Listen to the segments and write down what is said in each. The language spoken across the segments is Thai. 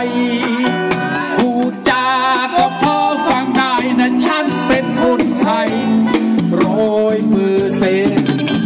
ยพูดจาก็พอฟังได้นะฉันเป็นคนไทย100%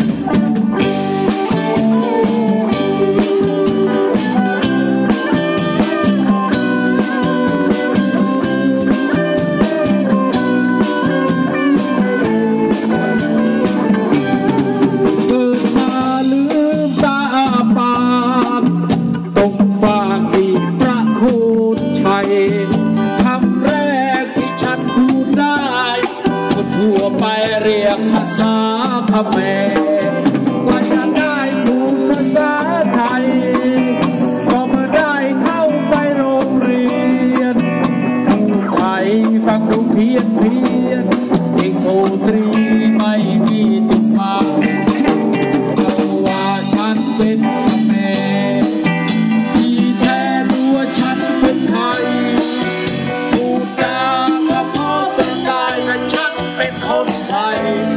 เรียกภาษาพม่ากว่าจะได้พูดภาษาไทยก็เมื่อได้เข้าไปโรงเรียนพูดไทยฟังดูเพี้ยนเอกโทตรีไม่มีติดมาเพราะว่าฉันเป็นพม่าที่แท้ตัวฉันเป็นไทยพูดจาก็พอฟังได้และฉันเป็นคนไทย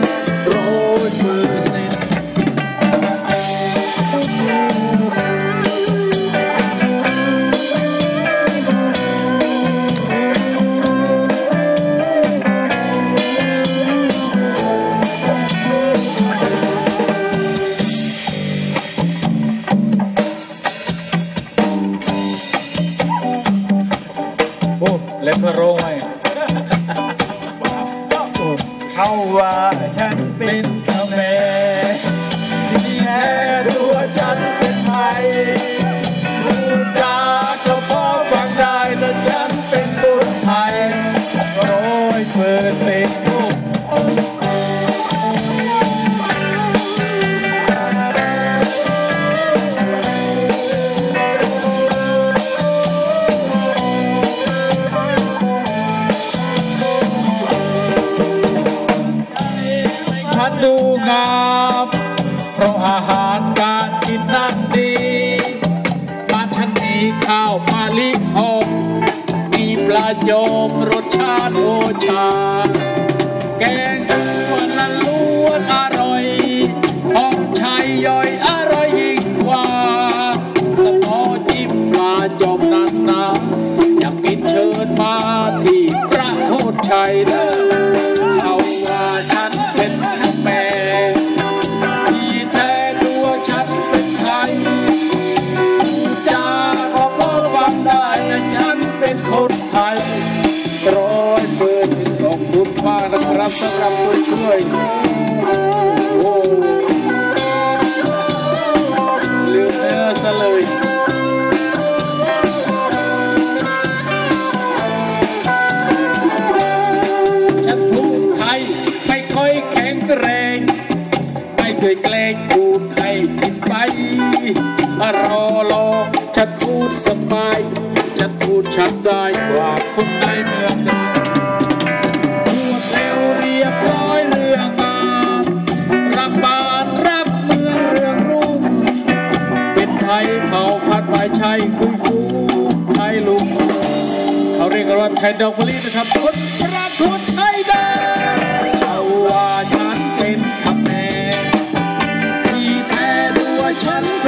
เล่นพะโรงไหมเขาว่าฉันเป็นเขมรที่แท้ตัวฉันเป็นไทยพูดจาก็พอฟังได้แต่ฉันเป็นคนไทย 100%ดูงามเพราะอาหารการกินนั้นดีบ้านฉันมีข้าวมะลิหอมมีปลาโยมรสชาติโอชาแกงล้วนอร่อยหอมชัยย่อยอร่อยยิ่งกว่าสมอจิ้มปลาจอมนานอยากกินเชิญมาที่ประโคนชัยเด้อเขาว่าฉันเป็นแม่ที่แท้ตัวฉันเป็นไทยพูดจาก็พอฟังได้แต่ฉันเป็นคนไทย100%ขอบคุณมากนะครับสำหรับผู้ช่วยโอ้ลืมเนื้อซะเลยฉันพูดไทยไม่ค่อยแข็งแรงไม่เคยแกล้งพูดให้ผิดไปรอฉันพูดสบายฉันพูดชัดได้กว่าคนในเมืองพูดเร็วเรียบร้อยเรื่องงานรับบานรับเมืองเรื่องรุ่งเป็นไทยเผ่าพันธุ์ไม่ใช่คุยฟูไทยลุงเขาเรียกกันว่าไทยดอกมะลินะครับคนประทุนไทยได้เขาว่าฉันเป็นคำแม่ที่แท้ตัวฉัน